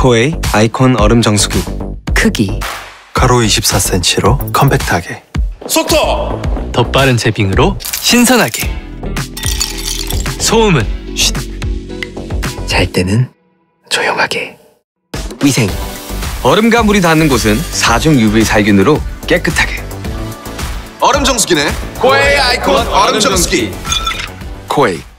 코웨이 아이콘 얼음 정수기. 크기 가로 24cm로 컴팩트하게. 속도! 더 빠른 제빙으로 신선하게. 소음은 쉿. 잘 때는 조용하게. 위생 얼음과 물이 닿는 곳은 4중 UV 살균으로 깨끗하게. 얼음 정수기네. 코웨이 아이콘 얼음 정수기. 코웨이.